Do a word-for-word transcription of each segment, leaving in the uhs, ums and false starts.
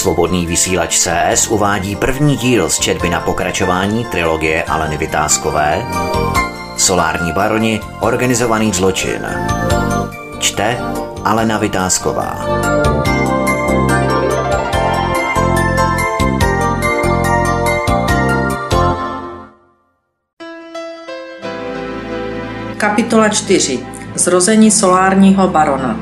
Svobodný vysílač C S uvádí první díl z četby na pokračování trilogie Aleny Vitáskové Solární baroni – organizovaný zločin. Čte Alena Vitásková. Kapitola čtyři. Zrození solárního barona.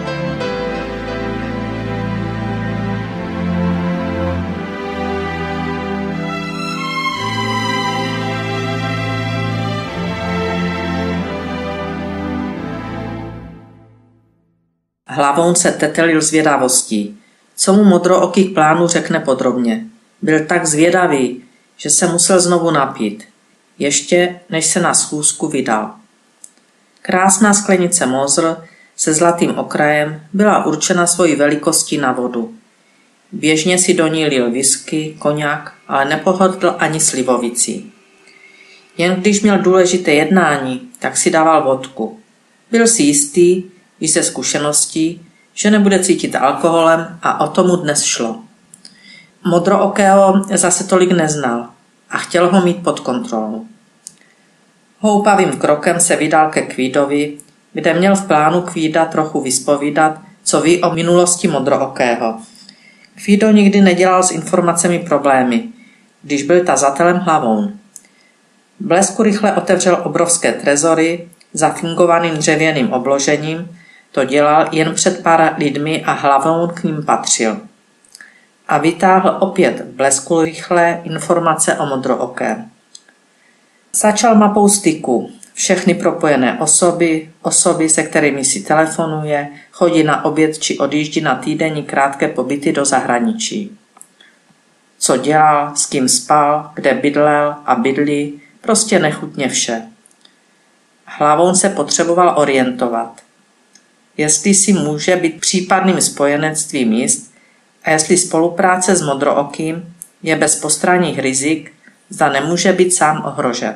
Hlavoun se tetelil zvědavostí. Co mu modrooký k plánu řekne podrobně. Byl tak zvědavý, že se musel znovu napít. Ještě než se na schůzku vydal. Krásná sklenice Mosr se zlatým okrajem byla určena svojí velikostí na vodu. Běžně si do ní lil whisky, koňak, ale nepohodl ani slivovicí. Jen když měl důležité jednání, tak si dával vodku. Byl si jistý, i ze zkušeností, že nebude cítit alkoholem a o tomu dnes šlo. Modrookého zase tolik neznal a chtěl ho mít pod kontrolou. Houpavým krokem se vydal ke Kvídovi, kde měl v plánu Kvída trochu vyspovídat, co ví o minulosti modrookého. Kvído nikdy nedělal s informacemi problémy, když byl tazatelem Hlavoun. Blesku rychle otevřel obrovské trezory za fingovaným dřevěným obložením, to dělal jen před pár lidmi a Hlavoun k ním patřil. A vytáhl opět v blesku rychlé informace o modrookém. Začal mapou styku, všechny propojené osoby, osoby, se kterými si telefonuje, chodí na oběd či odjíždí na týdenní krátké pobyty do zahraničí. Co dělal, s kým spal, kde bydlel a bydlí, prostě nechutně vše. Hlavoun se potřeboval orientovat. Jestli si může být případným spojenectvím jist a jestli spolupráce s modrookým je bez postranních rizik, zda nemůže být sám ohrožen.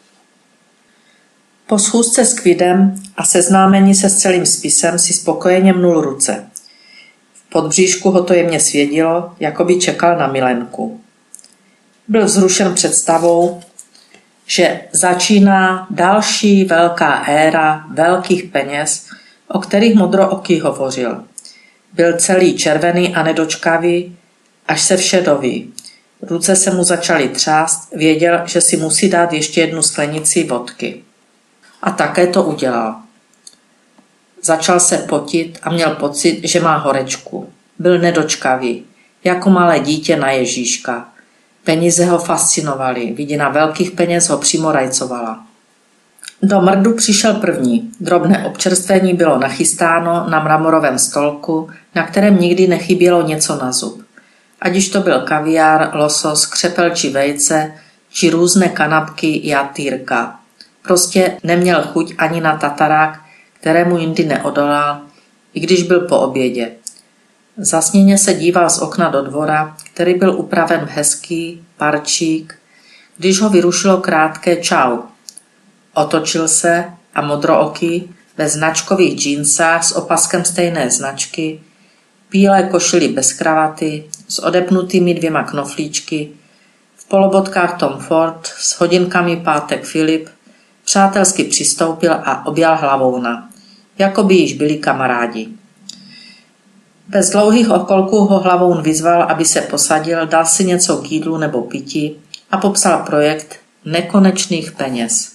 Po schůzce s Kvidem a seznámení se s celým spisem si spokojeně mnul ruce. V podbříšku ho to jemně svědilo, jako by čekal na milenku. Byl vzrušen představou, že začíná další velká éra velkých peněz, o kterých modrooký hovořil. Byl celý červený a nedočkavý, až se vše doví. Ruce se mu začaly třást, věděl, že si musí dát ještě jednu sklenici vodky. A také to udělal. Začal se potit a měl pocit, že má horečku. Byl nedočkavý, jako malé dítě na Ježíška. Peníze ho fascinovaly, vidina velkých peněz ho přímo rajcovala. Do mrdu přišel první. Drobné občerstvení bylo nachystáno na mramorovém stolku, na kterém nikdy nechybělo něco na zub. Ať již to byl kaviár, losos, křepel či vejce, či různé kanapky, jatýrka. Prostě neměl chuť ani na tatarák, kterému jindy neodolal, i když byl po obědě. Zasněně se díval z okna do dvora, který byl upraven hezký parčík, když ho vyrušilo krátké čau. Otočil se a modrooký ve značkových džínsách s opaskem stejné značky, bílé košili bez kravaty, s odepnutými dvěma knoflíčky, v polobotkách Tom Ford, s hodinkami pátek Filip, přátelsky přistoupil a objal Hlavouna, jako by již byli kamarádi. Bez dlouhých okolků ho Hlavoun vyzval, aby se posadil, dal si něco k jídlu nebo pití a popsal projekt nekonečných peněz.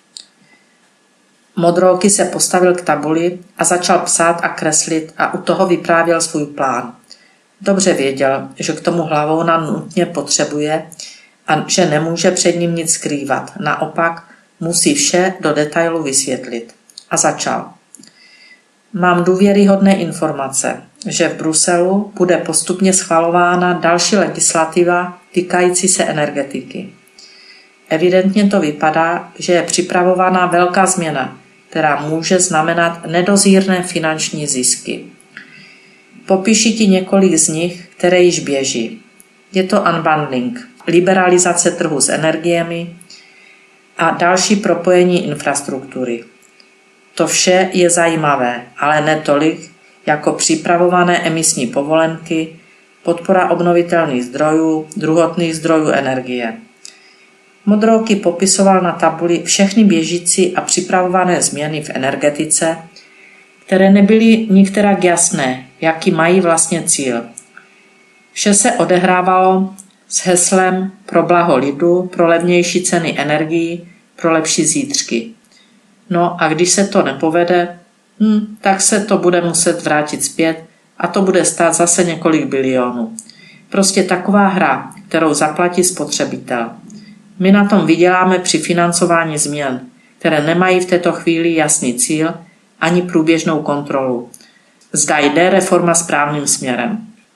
Modrooký se postavil k tabuli a začal psát a kreslit a u toho vyprávěl svůj plán. Dobře věděl, že k tomu Hlavouna nutně potřebuje a že nemůže před ním nic skrývat. Naopak musí vše do detailu vysvětlit. A začal. Mám důvěryhodné informace, že v Bruselu bude postupně schvalována další legislativa týkající se energetiky. Evidentně to vypadá, že je připravována velká změna, která může znamenat nedozírné finanční zisky. Popíši ti několik z nich, které již běží. Je to unbundling, liberalizace trhu s energiemi a další propojení infrastruktury. To vše je zajímavé, ale ne tolik, jako připravované emisní povolenky, podpora obnovitelných zdrojů, druhotných zdrojů energie. Modrooky popisoval na tabuli všechny běžící a připravované změny v energetice, které nebyly nikterak jasné, jaký mají vlastně cíl. Vše se odehrávalo s heslem pro blaho lidu, pro levnější ceny energií, pro lepší zítřky. No a když se to nepovede, hm, tak se to bude muset vrátit zpět a to bude stát zase několik bilionů. Prostě taková hra, kterou zaplatí spotřebitel. My na tom vyděláme při financování změn, které nemají v této chvíli jasný cíl ani průběžnou kontrolu. Zda jde reforma správným směrem.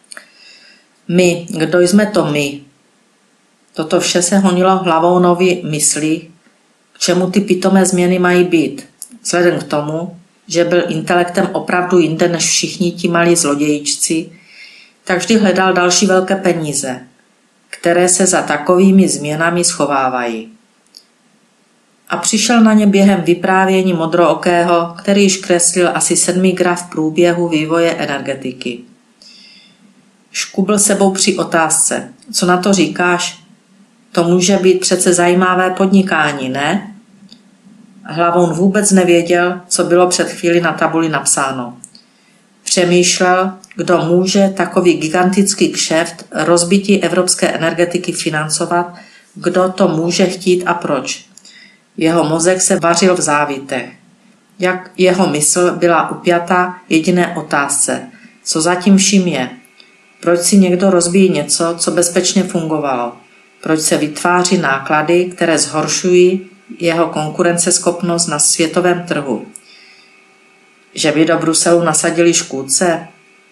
My, kdo jsme to my? Toto vše se honilo hlavou nový myslí, k čemu ty pitomé změny mají být. Vzhledem k tomu, že byl intelektem opravdu jinde než všichni ti malí zlodějíčci, tak vždy hledal další velké peníze, které se za takovými změnami schovávají. A přišel na ně během vyprávění modrookého, který již kreslil asi sedmý graf průběhu vývoje energetiky. Škubl sebou při otázce. Co na to říkáš? To může být přece zajímavé podnikání, ne? Hlavoun vůbec nevěděl, co bylo před chvíli na tabuli napsáno. Přemýšlel, kdo může takový gigantický kšeft rozbití evropské energetiky financovat, kdo to může chtít a proč. Jeho mozek se vařil v závitech. Jak jeho mysl byla upjata jediné otázce. Co zatím vším je? Proč si někdo rozbíjí něco, co bezpečně fungovalo? Proč se vytváří náklady, které zhoršují jeho konkurenceschopnost na světovém trhu? Že by do Bruselu nasadili škůdce?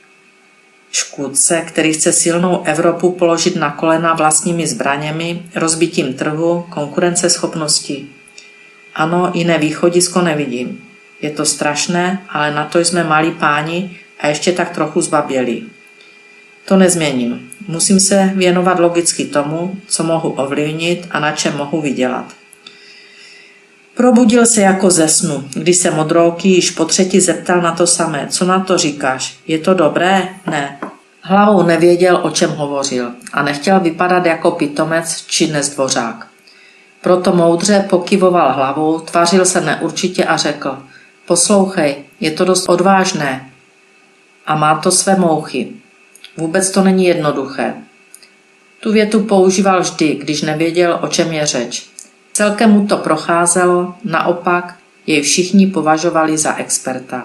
Škůdce, který chce silnou Evropu položit na kolena vlastními zbraněmi, rozbitím trhu, konkurenceschopnosti. Ano, jiné východisko nevidím. Je to strašné, ale na to jsme malí páni a ještě tak trochu zbabělí. To nezměním. Musím se věnovat logicky tomu, co mohu ovlivnit a na čem mohu vydělat. Probudil se jako ze snu, když se modrooky již po třetí zeptal na to samé. Co na to říkáš? Je to dobré? Ne. Hlavou nevěděl, o čem hovořil a nechtěl vypadat jako pitomec či nezdvořák. Proto moudře pokyvoval hlavou, tvařil se neurčitě a řekl: poslouchej, je to dost odvážné a má to své mouchy. Vůbec to není jednoduché. Tu větu používal vždy, když nevěděl, o čem je řeč. Celkem mu to procházelo, naopak jej všichni považovali za experta.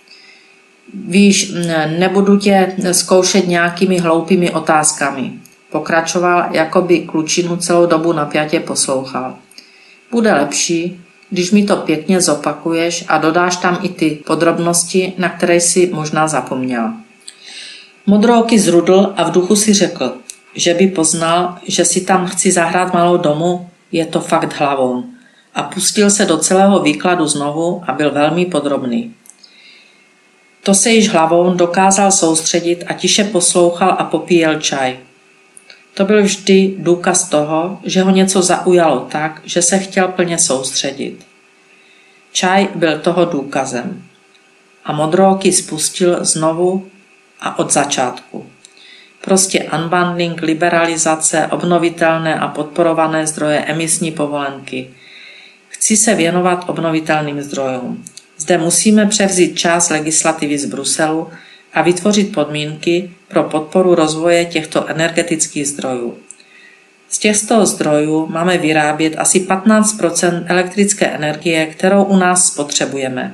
Víš, nebudu tě zkoušet nějakými hloupými otázkami. Pokračoval, jako by klučinu celou dobu napjatě poslouchal. Bude lepší, když mi to pěkně zopakuješ a dodáš tam i ty podrobnosti, na které jsi možná zapomněl. Modrooky zrudl a v duchu si řekl, že by poznal, že si tam chci zahrát malou domu, je to fakt hlavou. A pustil se do celého výkladu znovu a byl velmi podrobný. To se již hlavou dokázal soustředit a tiše poslouchal a popíjel čaj. To byl vždy důkaz toho, že ho něco zaujalo tak, že se chtěl plně soustředit. Čaj byl toho důkazem. A modrooky spustil znovu a od začátku. Prostě unbundling, liberalizace, obnovitelné a podporované zdroje, emisní povolenky. Chci se věnovat obnovitelným zdrojům. Zde musíme převzít část legislativy z Bruselu a vytvořit podmínky pro podporu rozvoje těchto energetických zdrojů. Z těchto zdrojů máme vyrábět asi patnáct procent elektrické energie, kterou u nás spotřebujeme.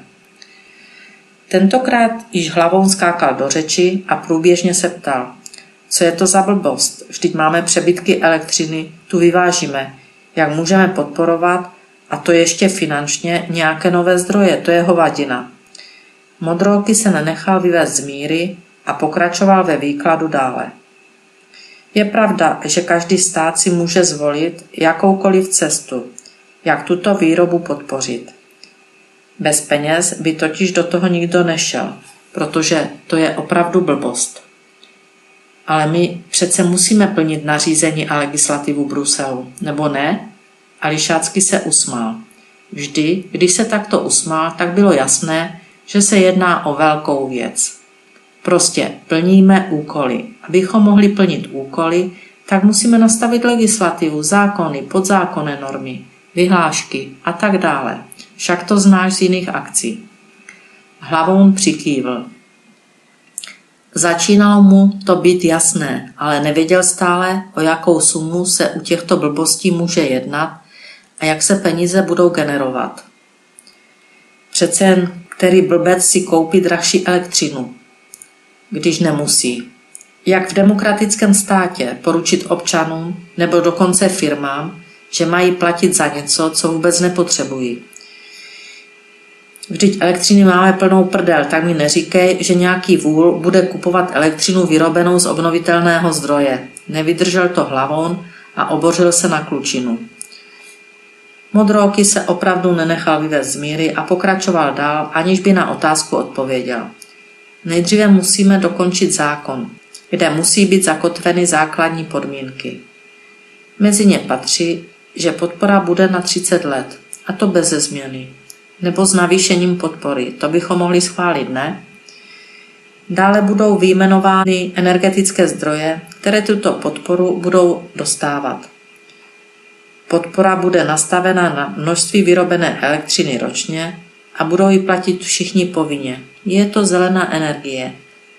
Tentokrát již hlavou skákal do řeči a průběžně se ptal: co je to za blbost? Vždyť máme přebytky elektřiny, tu vyvážíme. Jak můžeme podporovat, a to ještě finančně, nějaké nové zdroje? To je hovadina. Modrooky se nenechal vyvést z míry a pokračoval ve výkladu dále. Je pravda, že každý stát si může zvolit jakoukoliv cestu, jak tuto výrobu podpořit. Bez peněz by totiž do toho nikdo nešel, protože to je opravdu blbost. Ale my přece musíme plnit nařízení a legislativu Bruselu, nebo ne? A Lišácky se usmál. Vždy, když se takto usmál, tak bylo jasné, že se jedná o velkou věc. Prostě plníme úkoly. Abychom mohli plnit úkoly, tak musíme nastavit legislativu, zákony, podzákonné normy, vyhlášky a tak dále. Však to znáš z jiných akcí. Hlavoun přikývl. Začínalo mu to být jasné, ale nevěděl stále, o jakou sumu se u těchto blbostí může jednat a jak se peníze budou generovat. Přece jen který blbec si koupí drahší elektřinu, když nemusí. Jak v demokratickém státě poručit občanům nebo dokonce firmám, že mají platit za něco, co vůbec nepotřebují. Vždyť elektřiny máme plnou prdel, tak mi neříkej, že nějaký vůl bude kupovat elektřinu vyrobenou z obnovitelného zdroje. Nevydržel to Hlavoun a obořil se na klučinu. Modrooky se opravdu nenechal vyvést z míry a pokračoval dál, aniž by na otázku odpověděl. Nejdříve musíme dokončit zákon, kde musí být zakotveny základní podmínky. Mezi ně patří, že podpora bude na třicet let, a to beze změny. Nebo s navýšením podpory, to bychom mohli schválit, ne? Dále budou vyjmenovány energetické zdroje, které tuto podporu budou dostávat. Podpora bude nastavena na množství vyrobené elektřiny ročně a budou ji platit všichni povinně. Je to zelená energie.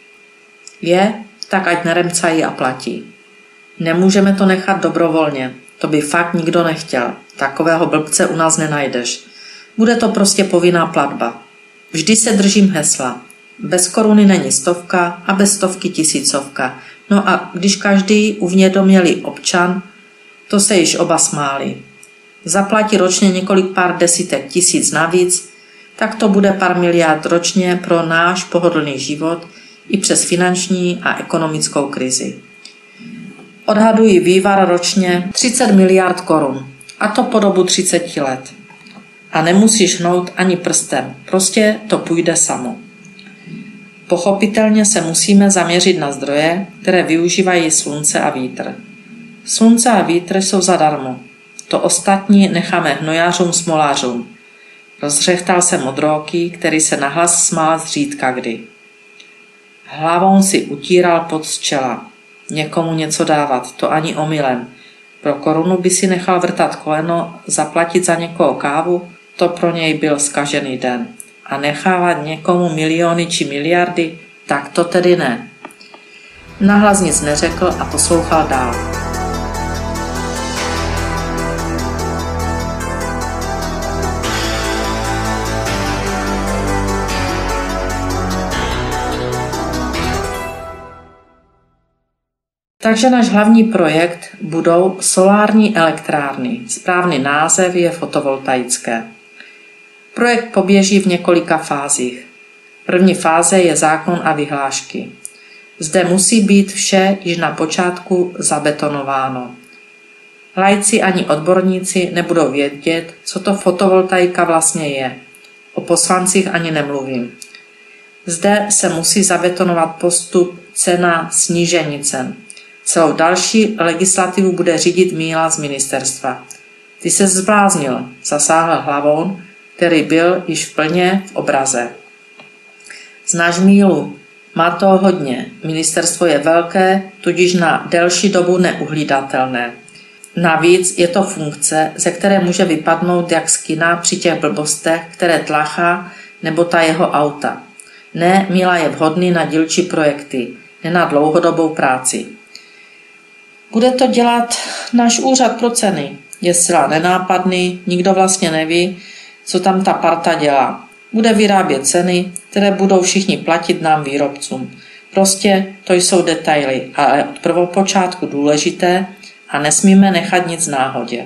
Je, tak ať neremcají a platí. Nemůžeme to nechat dobrovolně, to by fakt nikdo nechtěl. Takového blbce u nás nenajdeš. Bude to prostě povinná platba. Vždy se držím hesla. Bez koruny není stovka a bez stovky tisícovka. No a když každý uvědomělý občan, to se již oba smáli. Zaplatí ročně několik pár desítek tisíc navíc, tak to bude pár miliard ročně pro náš pohodlný život i přes finanční a ekonomickou krizi. Odhadují vývar ročně třicet miliard korun, a to po dobu třicet let. A nemusíš hnout ani prstem, prostě to půjde samo. Pochopitelně se musíme zaměřit na zdroje, které využívají slunce a vítr. Slunce a vítr jsou zadarmo. To ostatní necháme hnojářům smolářům. Rozřechtal se Modrooký, který se nahlas smál zřídka kdy. Hlavou si utíral pot z čela. Někomu něco dávat, to ani omylem. Pro korunu by si nechal vrtat koleno, zaplatit za někoho kávu, to pro něj byl zkažený den. A nechávat někomu miliony či miliardy, tak to tedy ne. Nahlas nic neřekl a poslouchal dál. Takže náš hlavní projekt budou solární elektrárny. Správný název je fotovoltaické. Projekt poběží v několika fázích. První fáze je zákon a vyhlášky. Zde musí být vše již na počátku zabetonováno. Laici ani odborníci nebudou vědět, co to fotovoltaika vlastně je. O poslancích ani nemluvím. Zde se musí zabetonovat postup, cena, snížení cen. Celou další legislativu bude řídit Míla z ministerstva. Ty se zbláznil, zasáhl Hlavoun, který byl již plně v obraze. Znáš Mílu? Má to hodně. Ministerstvo je velké, tudíž na delší dobu neuhlídatelné. Navíc je to funkce, ze které může vypadnout jak z kina při těch blbostech, které tlachá, nebo ta jeho auta. Ne, Míla je vhodný na dílčí projekty, ne na dlouhodobou práci. Bude to dělat náš úřad pro ceny. Je zcela nenápadný, nikdo vlastně neví, co tam ta parta dělá. Bude vyrábět ceny, které budou všichni platit nám výrobcům. Prostě to jsou detaily, ale od prvopočátku důležité a nesmíme nechat nic náhodě.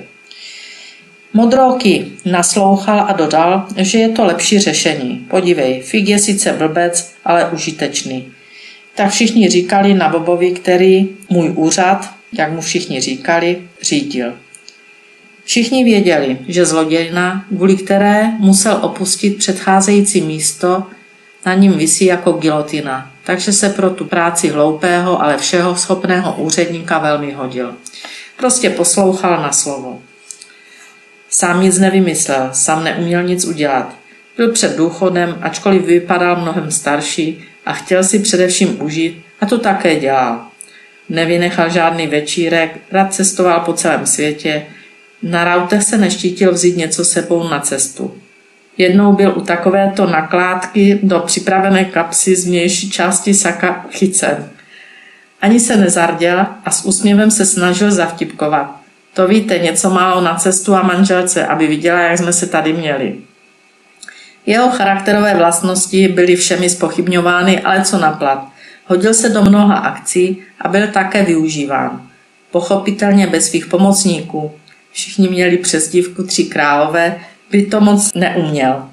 Modrooký naslouchal a dodal, že je to lepší řešení. Podívej, Fig je sice blbec, ale užitečný. Tak všichni říkali na Bobovi, který můj úřad, jak mu všichni říkali, řídil. Všichni věděli, že zlodějna, kvůli které musel opustit předcházející místo, na ním visí jako gilotina, takže se pro tu práci hloupého, ale všeho schopného úředníka velmi hodil. Prostě poslouchal na slovo. Sám nic nevymyslel, sám neuměl nic udělat. Byl před důchodem, ačkoliv vypadal mnohem starší a chtěl si především užít a to také dělal. Nevynechal žádný večírek, rád cestoval po celém světě, na rautech se neštítil vzít něco sebou na cestu. Jednou byl u takovéto nakládky do připravené kapsy z vnější části saka chycen. Ani se nezarděl a s úsměvem se snažil zavtipkovat. To víte, něco málo na cestu a manželce, aby viděla, jak jsme se tady měli. Jeho charakterové vlastnosti byly všemi zpochybňovány, ale co naplat. Hodil se do mnoha akcí a byl také využíván. Pochopitelně bez svých pomocníků. Všichni měli přezdívku Tři králové, by to moc neuměl.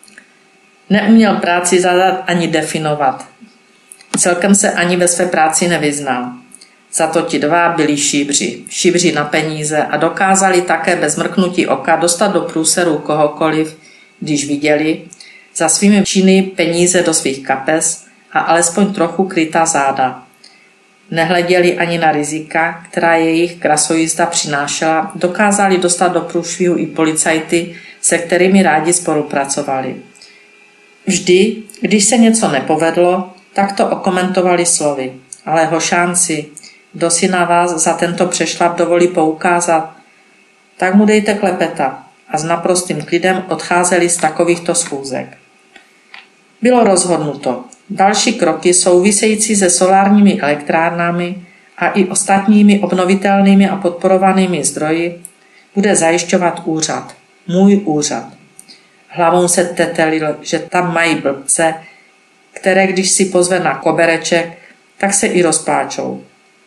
Neuměl práci zadat ani definovat. Celkem se ani ve své práci nevyznal. Za to ti dva byli šíbři. Šíbři na peníze a dokázali také bez mrknutí oka dostat do průseru kohokoliv, když viděli, za svými činy peníze do svých kapes a alespoň trochu krytá záda. Nehleděli ani na rizika, která jejich krasojízda přinášela, dokázali dostat do průšvihu i policajty, se kterými rádi spolupracovali. Vždy, když se něco nepovedlo, tak to okomentovali slovy. Ale hošánci, kdo si na vás za tento přešlap dovolí poukázat, tak mu dejte klepeta. A s naprostým klidem odcházeli z takovýchto schůzek. Bylo rozhodnuto. Další kroky související se solárními elektrárnami a i ostatními obnovitelnými a podporovanými zdroji bude zajišťovat úřad. Můj úřad. Hlavou se tetelil, že tam mají blbce, které když si pozve na kobereček, tak se i rozpláčou.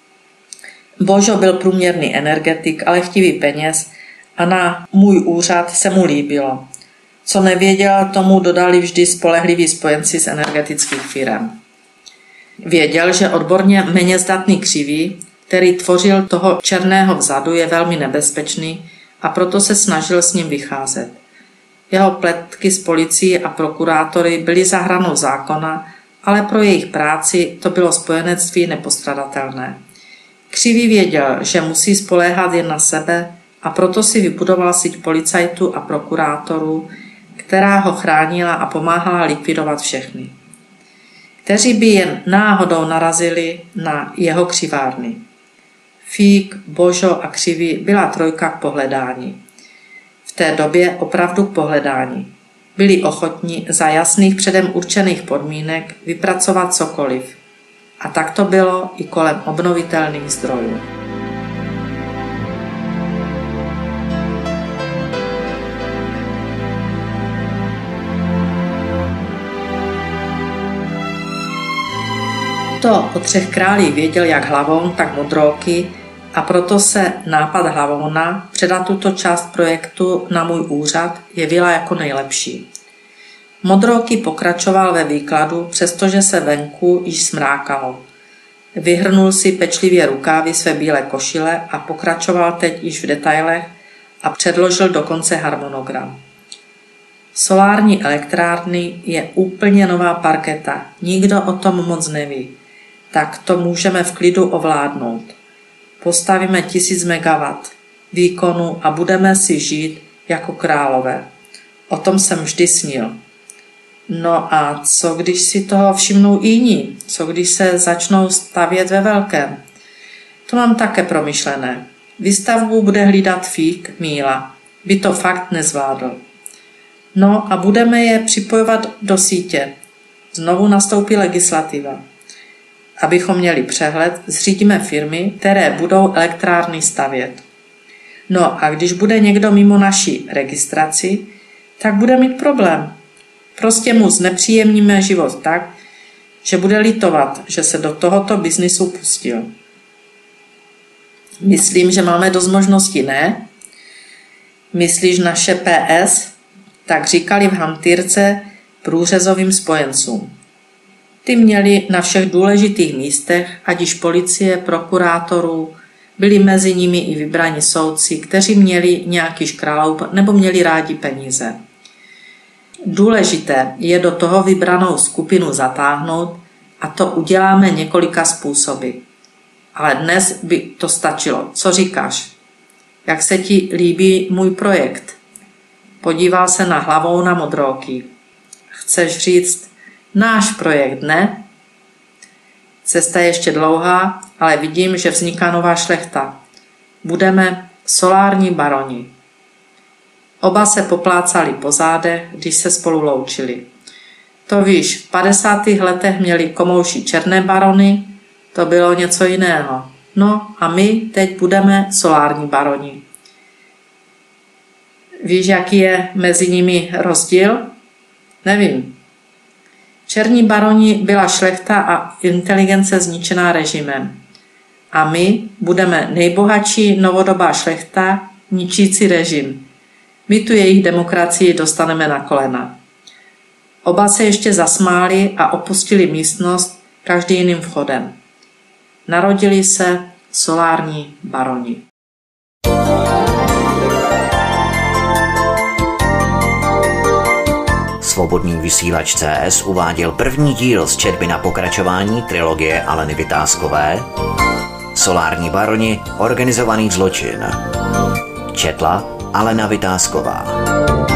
Božo byl průměrný energetik, ale chtivý peněz a na můj úřad se mu líbilo. Co nevěděl, tomu dodali vždy spolehliví spojenci z energetických firem. Věděl, že odborně méně zdatný Křivý, který tvořil toho černého vzadu, je velmi nebezpečný a proto se snažil s ním vycházet. Jeho pletky s policií a prokurátory byly za hranou zákona, ale pro jejich práci to bylo spojenectví nepostradatelné. Křivý věděl, že musí spoléhat jen na sebe a proto si vybudoval síť policajtů a prokurátorů, která ho chránila a pomáhala likvidovat všechny, kteří by jen náhodou narazili na jeho křivárny. Fík, Božo a Křivý byla trojka k pohledání. V té době opravdu k pohledání. Byli ochotní za jasných předem určených podmínek vypracovat cokoliv. A tak to bylo i kolem obnovitelných zdrojů. To o Třech králích věděl jak Hlavoun, tak Modrooky a proto se nápad Hlavouna předat tuto část projektu na můj úřad jevila jako nejlepší. Modrooky pokračoval ve výkladu, přestože se venku již smrákalo. Vyhrnul si pečlivě rukávy své bílé košile a pokračoval teď již v detailech a předložil dokonce harmonogram. Solární elektrárny je úplně nová parketa, nikdo o tom moc neví. Tak to můžeme v klidu ovládnout. Postavíme tisíc megawatt výkonu a budeme si žít jako králové. O tom jsem vždy snil. No a co když si toho všimnou i jiní? Co když se začnou stavět ve velkém? To mám také promyšlené. Výstavbu bude hlídat Fík Míla. By to fakt nezvládl. No a budeme je připojovat do sítě. Znovu nastoupí legislativa. Abychom měli přehled, zřídíme firmy, které budou elektrárny stavět. No a když bude někdo mimo naší registraci, tak bude mít problém. Prostě mu znepříjemníme život tak, že bude litovat, že se do tohoto biznisu pustil. Myslím, že máme dost možností, ne? Myslíš naše P S? Tak říkali v hantýrce průřezovým spojencům. Ty měli na všech důležitých místech, ať již policie, prokurátorů, byli mezi nimi i vybraní soudci, kteří měli nějaký škraloup nebo měli rádi peníze. Důležité je do toho vybranou skupinu zatáhnout a to uděláme několika způsoby. Ale dnes by to stačilo. Co říkáš? Jak se ti líbí můj projekt? Podíval se na Hlavouna Modrooky. Chceš říct náš projekt, ne? Cesta je ještě dlouhá, ale vidím, že vzniká nová šlechta. Budeme solární baroni. Oba se poplácali po zádech, když se spolu loučili. To víš, v padesátých letech měli komouši černé barony, to bylo něco jiného. No a my teď budeme solární baroni. Víš, jaký je mezi nimi rozdíl? Nevím. Černí baroni byla šlechta a inteligence zničená režimem. A my budeme nejbohatší novodobá šlechta, ničící režim. My tu jejich demokracii dostaneme na kolena. Oba se ještě zasmáli a opustili místnost každý jiným vchodem. Narodili se solární baroni. Svobodný vysílač C S uváděl první díl z četby na pokračování trilogie Aleny Vitáskové Solární baroni, organizovaný zločin. Četla Alena Vitásková.